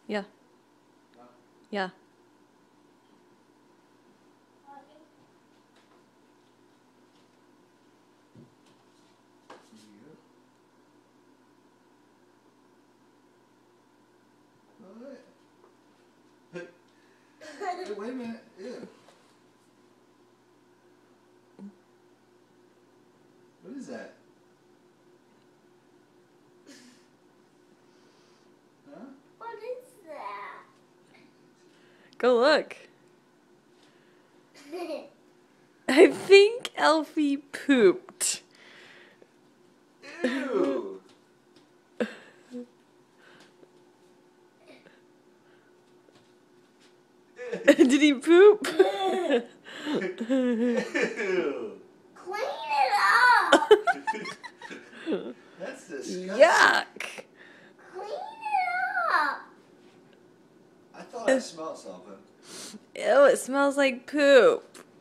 Yeah. No. Yeah. Hey, hey, wait a minute. Ew. What is that? Huh? What is that? Go look. I think Elfie pooped. Ew. Did he poop? Ew. Clean it up. That's disgusting. Yuck. Clean it up. I thought I smelled something. Ew, it smells like poop.